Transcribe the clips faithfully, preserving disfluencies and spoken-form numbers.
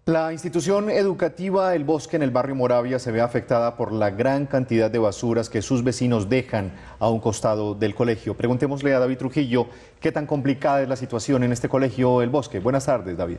La institución educativa El Bosque en el barrio Moravia se ve afectada por la gran cantidad de basuras que sus vecinos dejan a un costado del colegio. Preguntémosle a David Trujillo qué tan complicada es la situación en este colegio El Bosque. Buenas tardes, David.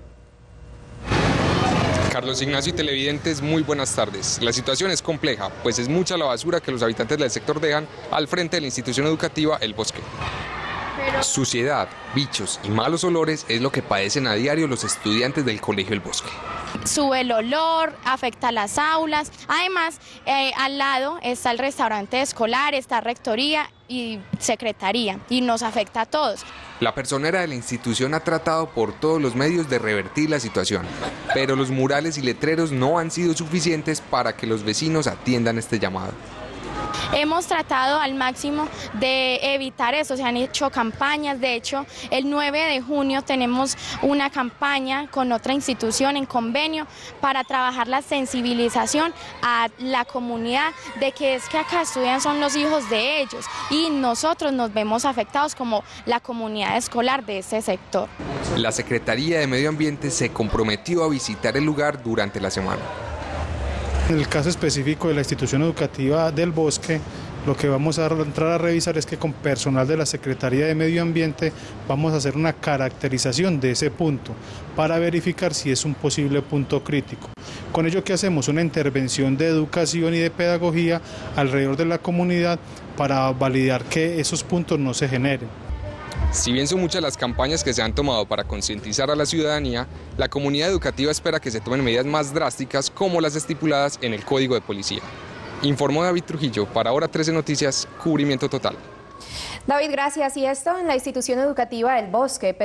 Carlos Ignacio y televidentes, muy buenas tardes. La situación es compleja, pues es mucha la basura que los habitantes del sector dejan al frente de la institución educativa El Bosque. Suciedad, bichos y malos olores es lo que padecen a diario los estudiantes del colegio El Bosque. Sube el olor, afecta las aulas. Además, eh, al lado está el restaurante escolar, está rectoría y secretaría, y nos afecta a todos. La personera de la institución ha tratado por todos los medios de revertir la situación, pero los murales y letreros no han sido suficientes para que los vecinos atiendan este llamado. Hemos tratado al máximo de evitar eso, se han hecho campañas. De hecho, el nueve de junio tenemos una campaña con otra institución en convenio para trabajar la sensibilización a la comunidad de que es que acá estudian son los hijos de ellos y nosotros nos vemos afectados como la comunidad escolar de ese sector. La Secretaría de Medio Ambiente se comprometió a visitar el lugar durante la semana. En el caso específico de la institución educativa del Bosque, lo que vamos a entrar a revisar es que con personal de la Secretaría de Medio Ambiente vamos a hacer una caracterización de ese punto para verificar si es un posible punto crítico. Con ello que hacemos una intervención de educación y de pedagogía alrededor de la comunidad para validar que esos puntos no se generen. Si bien son muchas las campañas que se han tomado para concientizar a la ciudadanía, la comunidad educativa espera que se tomen medidas más drásticas como las estipuladas en el Código de Policía. Informó David Trujillo para Hora trece Noticias, cubrimiento total. David, gracias. Y esto en la institución educativa El Bosque.